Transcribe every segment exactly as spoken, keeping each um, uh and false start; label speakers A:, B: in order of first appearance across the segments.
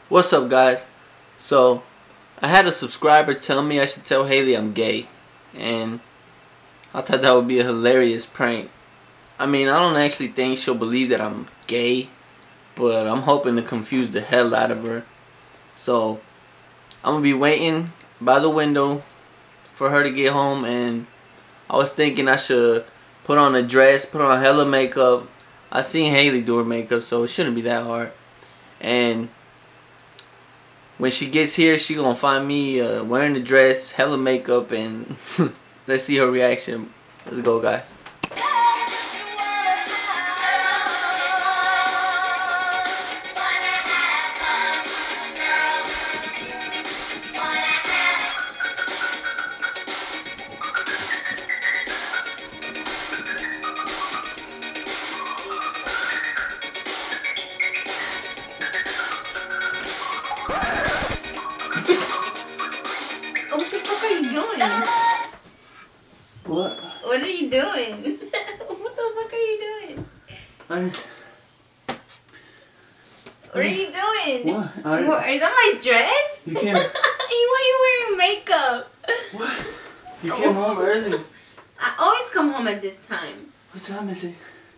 A: What's up, guys? So, I had a subscriber tell me I should tell Haley I'm gay, and I thought that would be a hilarious prank. I mean, I don't actually think she'll believe that I'm gay, but I'm hoping to confuse the hell out of her. So, I'm gonna be waiting by the window for her to get home, and I was thinking I should put on a dress, put on hella makeup. I seen Haley do her makeup, so it shouldn't be that hard. And when she gets here, she gonna find me uh, wearing the dress, hella makeup, and let's see her reaction. Let's go, guys.
B: What the fuck are you doing?
A: What?
B: What are you doing? What the fuck are you doing?
A: I...
B: What are you doing?
A: What? I...
B: What, is that my dress?
A: You can't...
B: Why are you wearing makeup?
A: What? You came home early.
B: I always come home at this time.
A: What time is it?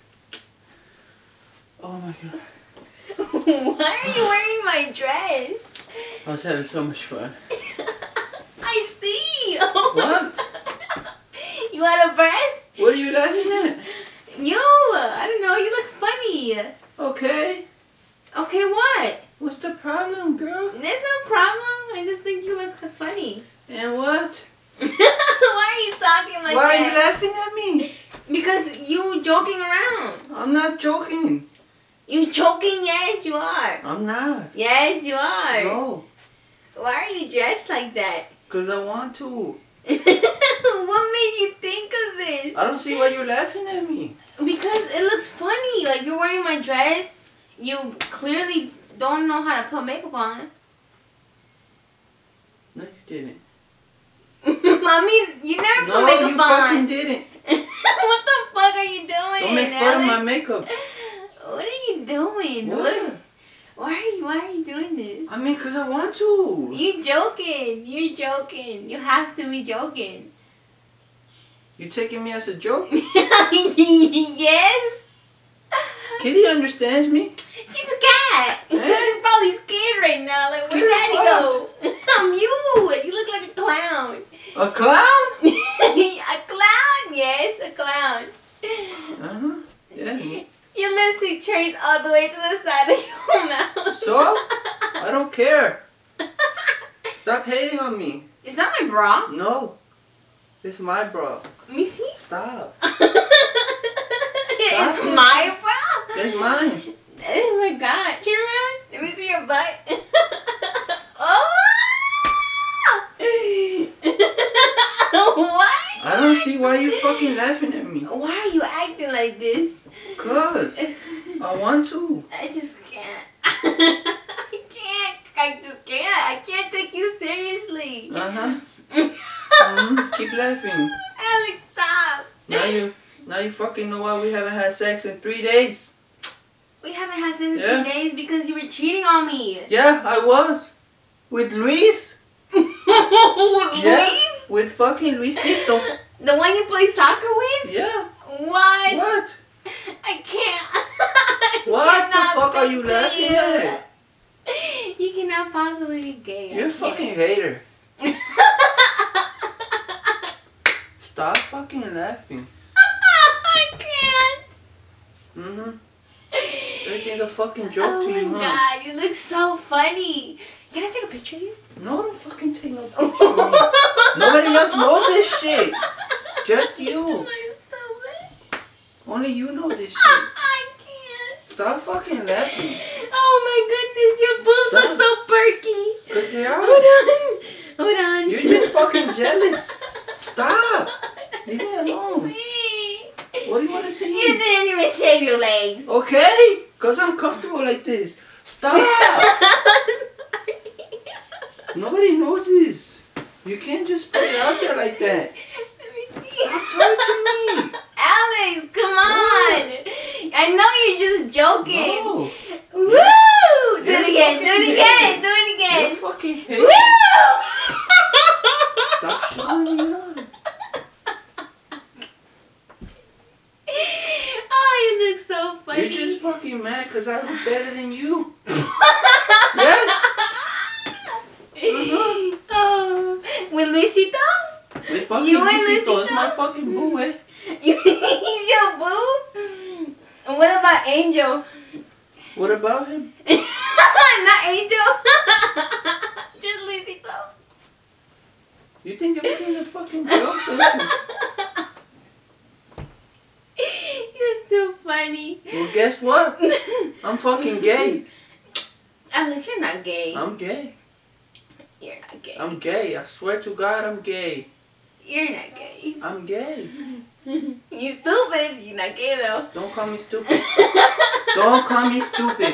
A: Oh my god.
B: Why are you wearing my dress?
A: I was having so much fun.
B: I see. Oh
A: What?
B: You out of breath?
A: What are you laughing at?
B: You. I don't know. You look funny.
A: Okay.
B: Okay, what?
A: What's the problem, girl?
B: There's no problem. I just think you look funny.
A: And what?
B: Why are you talking like
A: Why
B: that?
A: are you laughing at me?
B: Because you joking around.
A: I'm not joking.
B: You joking? Yes, you are.
A: I'm not.
B: Yes, you are.
A: No.
B: Why are you dressed like that?
A: Because I want to.
B: What made you think of this?
A: I don't see why you're laughing at me.
B: Because it looks funny. Like, you're wearing my dress. You clearly don't know how to put makeup on.
A: No, you didn't.
B: I mean, you never put
A: No,
B: makeup
A: you
B: on.
A: fucking didn't.
B: What the fuck are you doing?
A: Don't make fun of my
B: Alex?
A: makeup.
B: What are you doing?
A: What?
B: Why are you? Why are you doing this?
A: I mean, because I want to.
B: You joking? You're joking. You have to be joking.
A: You taking me as a joke?
B: Yes.
A: Kitty understands me.
B: She's a cat.
A: Eh?
B: She's probably scared right now. Like,
A: Scared
B: where'd Daddy
A: of
B: go? I'm you. You look like a clown.
A: A clown?
B: A clown? Yes, a clown.
A: Uh-huh. Yeah.
B: Your lipstick trace all the way to the side of your mouth.
A: So? I don't care. Stop hating on me.
B: Is that my bra?
A: No. This is my bra.
B: Let me see.
A: Stop.
B: It's
A: it.
B: my bra?
A: That's mine.
B: Oh my god. Turn around. Let me see your butt. Oh! Why?
A: I don't see why you're fucking laughing at me.
B: Why are you acting like this?
A: Cause I want to.
B: I just can't. I can't. I just can't. I can't take you seriously.
A: Uh-huh. Mm-hmm. Keep laughing.
B: Alex, stop.
A: Now you now you fucking know why we haven't had sex in three days.
B: We haven't had sex in
A: Yeah.
B: three days because you were cheating on me.
A: Yeah, I was. With Luis.
B: With
A: Yeah.
B: Luis?
A: With fucking Luisito.
B: The one you play soccer with?
A: Yeah.
B: What?
A: What?
B: I can't. I
A: What the
B: cannot
A: fuck are
B: be
A: you laughing
B: gay.
A: at?
B: You cannot possibly be gay.
A: You're a
B: I
A: fucking
B: can't.
A: hater. Stop fucking laughing.
B: I can't.
A: Mm-hmm. Everything's a fucking joke
B: Oh
A: to
B: my
A: you, huh?
B: god, you look so funny. Can I take a picture of you?
A: No, don't fucking take no picture of me. Nobody else knows this shit. Just you.
B: My stomach.
A: Only you know this shit.
B: I can't.
A: Stop fucking laughing.
B: Oh my goodness, your boobs
A: Stop.
B: look so perky.
A: Cause they
B: Hold
A: are.
B: on. Hold on.
A: You're just fucking jealous. Stop. Leave me alone.
B: See?
A: What do you want to see?
B: You didn't even shave your legs.
A: Okay. Cause I'm comfortable like this. Stop. Nobody knows this. You can't just put it out there like that.
B: Let me see.
A: Stop touching me.
B: Alex, come on. I know you're just joking.
A: No.
B: Woo! Do
A: You're
B: it again. Do
A: fucking
B: it again. Do
A: fucking hate. Stop showing me on.
B: Oh, you look so funny.
A: You're just fucking mad because I look better than you. Yes. Uh-huh.
B: Oh, with Luisito?
A: With fucking
B: You and
A: Luisito. It's
B: Luisito?
A: my fucking boo, eh?
B: He's your boo? And what about Angel?
A: What about him?
B: Not Angel. Just Luisito.
A: You think everything's a fucking joke, don't you?
B: You're so funny.
A: Well, guess what? I'm fucking gay.
B: Alex, you're not gay.
A: I'm gay.
B: You're not gay.
A: I'm gay. I swear to God, I'm gay.
B: You're not gay.
A: I'm gay.
B: You stupid. You're not gay though.
A: Don't call me stupid. Don't call me stupid.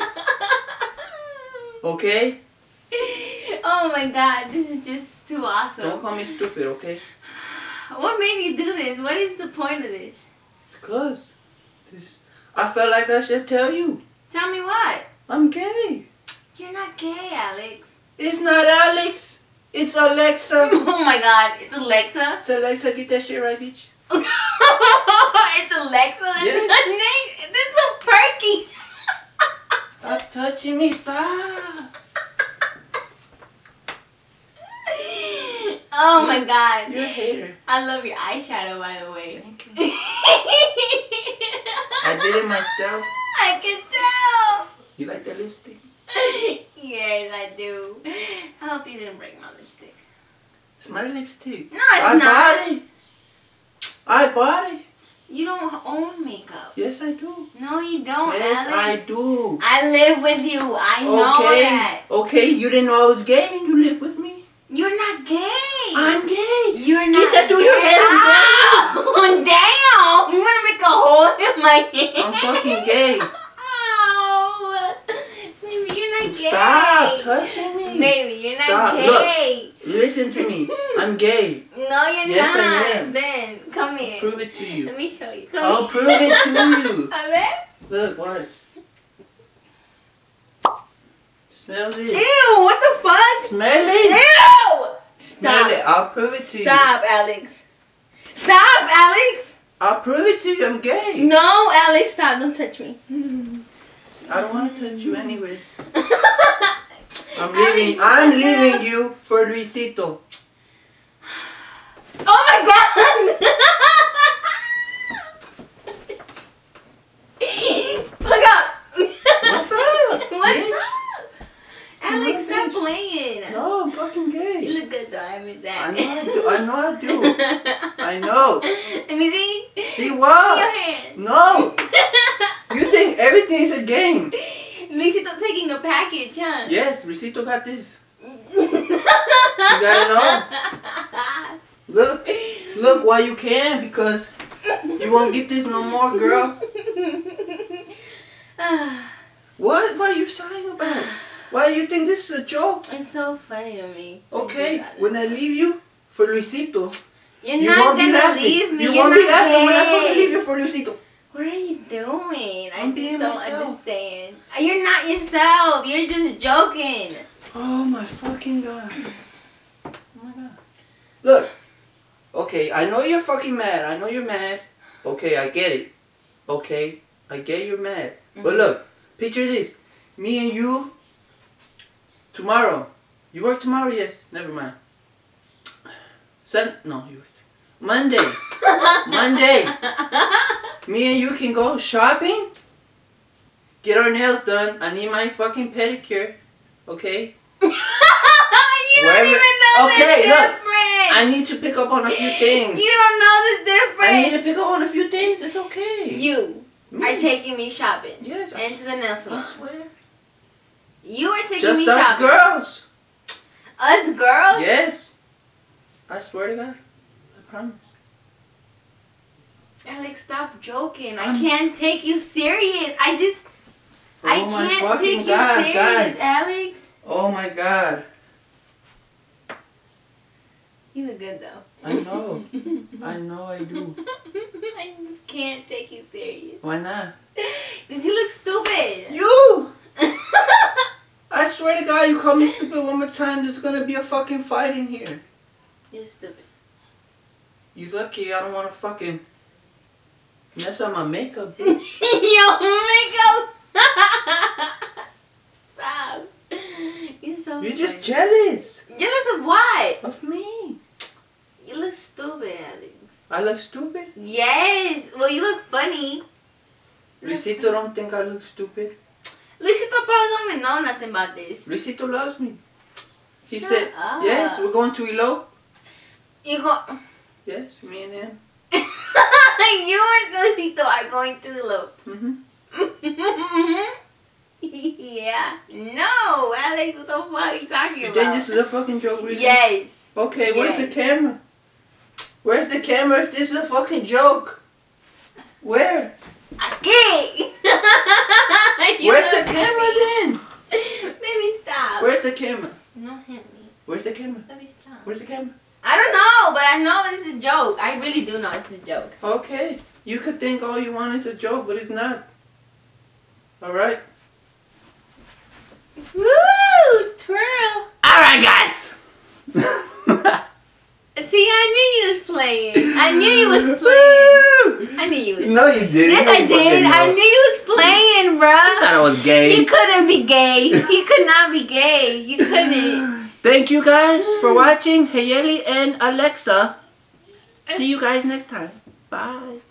A: Okay?
B: Oh my God, this is just too awesome.
A: Don't call me stupid, okay?
B: What made you do this? What is the point of this?
A: Because this, I felt like I should tell you.
B: Tell me what?
A: I'm gay.
B: You're not gay, Alex.
A: It's not Alex. It's Alexa.
B: Oh my God, it's Alexa.
A: It's Alexa. Get that shit right, bitch.
B: It's Alexa. That's
A: Yeah.
B: her name. That's so perky.
A: Stop touching me. Stop.
B: Oh my God.
A: You're a hater.
B: I love your eyeshadow, by the way.
A: Thank you. I did it myself.
B: I can tell.
A: You like that lipstick?
B: Yes, I do. I hope you didn't break my lipstick.
A: It's my lipstick.
B: No, it's
A: I
B: not.
A: bought it. I bought it.
B: You don't own makeup.
A: Yes, I do.
B: No, you don't,
A: Yes,
B: Alex.
A: I do.
B: I live with you. I know
A: Okay.
B: that.
A: Okay, you didn't know I was gay and you live with me?
B: You're not gay.
A: I'm gay.
B: You're not
A: Get that through your
B: gay.
A: head. I'm gay.
B: Oh, damn. You want to make a hole in my head?
A: I'm fucking gay.
B: Oh. Baby, you're not gay.
A: Stop touching me.
B: Baby, you're
A: Stop.
B: not gay.
A: Listen to me. I'm gay.
B: No, you're
A: Yes,
B: not.
A: I am.
B: Ben, come here.
A: Prove it to you.
B: Let me show you. Come
A: I'll
B: here.
A: prove it to you.
B: A ver?
A: Look, watch. Smell this.
B: Ew, what the fuck?
A: Smell it.
B: Ew!
A: Smell
B: Stop.
A: it. I'll prove it to you.
B: Stop, Alex. Stop, Alex.
A: I'll prove it to you. I'm gay.
B: No, Alex, stop. Don't touch me.
A: I don't want to touch you anyways. I'm leaving. I'm leaving you for Luisito.
B: Oh my God! Look up!
A: What's up?
B: What's
A: bitch?
B: up? Alex, stop
A: bitch.
B: playing.
A: No, I'm fucking
B: You
A: gay.
B: look good though, I admit that.
A: I know I do. I know I do. I know.
B: Let me see.
A: See
B: Your
A: what?
B: hand.
A: No. You think everything's a game?
B: Luisito taking a package, huh?
A: Yes, Luisito got this. You got it all. Look, look while you can because you won't get this no more, girl. What? What are you sighing about? Why do you think this is a joke?
B: It's so funny to me.
A: Okay, when I leave you for Luisito,
B: You're
A: you
B: not
A: won't be
B: gonna
A: laughing.
B: leave me.
A: You
B: You're
A: won't
B: not
A: be laughing when I
B: gay.
A: fucking leave you for Luisito.
B: What are you doing? I
A: I'm
B: just
A: being
B: don't
A: myself.
B: understand. You're not yourself. You're just joking.
A: Oh my fucking god. Oh my god. Look. Okay, I know you're fucking mad. I know you're mad. Okay, I get it. Okay, I get you're mad. Mm-hmm. But look, picture this. Me and you tomorrow. You work tomorrow? Yes. Never mind. Sun no, you work. Monday. Monday. Me and you can go shopping. Get our nails done. I need my fucking pedicure. Okay?
B: You
A: Wherever-
B: don't even know
A: Okay,
B: the
A: look.
B: difference.
A: I need to pick up on a few things.
B: You don't know the difference.
A: I need to pick up on a few things. It's okay.
B: You
A: Me.
B: are taking me shopping.
A: Yes, I,
B: And to the nail
A: I
B: salon.
A: swear.
B: You are taking
A: Just
B: me
A: us
B: shopping.
A: girls.
B: Us girls?
A: Yes. I swear to God. I promise.
B: Alex, stop joking. I
A: I'm-
B: can't take you serious. I just...
A: Oh
B: I
A: my
B: can't
A: fucking
B: take
A: God,
B: you serious,
A: guys.
B: Alex.
A: Oh my God.
B: You look good though.
A: I know. I know I do.
B: I just can't take you serious.
A: Why not?
B: Because you look stupid.
A: You! I I swear to God, you call me stupid one more time, there's gonna be a fucking fight in here.
B: You're stupid.
A: You lucky I don't wanna fucking mess up my makeup, bitch.
B: Yo, makeup. Stop. You're so
A: You're
B: funny.
A: just jealous.
B: Jealous of what?
A: Of me.
B: You look stupid, Alex.
A: I look stupid?
B: Yes. Well, you look funny.
A: Luisito don't think I look stupid.
B: Luisito probably don't even know nothing about this.
A: Luisito loves me. He
B: Shut
A: said,
B: up.
A: yes, we're going to elope.
B: You go.
A: Yes, me and him.
B: You and Luisito are going to elope.
A: Mm-hmm.
B: Yeah. No, Alex, what the fuck are you talking
A: You
B: about?
A: think this is a fucking joke, really?
B: Yes.
A: Okay, where's
B: Yes.
A: the camera? Where's the camera if this is a fucking joke? Where?
B: Aquí.
A: Where's the camera then?
B: Baby, stop.
A: Where's the camera?
B: No, hit me.
A: Where's the camera?
B: Baby, stop.
A: Where's the camera?
B: I don't know, but I know this is a joke. I really do know it's a joke.
A: Okay. You could think all you want is a joke, but it's not. Alright?
B: Woo! Twirl.
A: Alright, guys!
B: See, I knew you was playing. I knew you was playing. I knew you was.
A: No, you didn't.
B: Yes,
A: You
B: I
A: fucking
B: did.
A: know.
B: I knew you was playing, bruh.
A: I thought I was gay.
B: He couldn't be gay. He could not be gay. You couldn't.
A: Thank you guys for watching. Hayeli and Alexa. See you guys next time. Bye.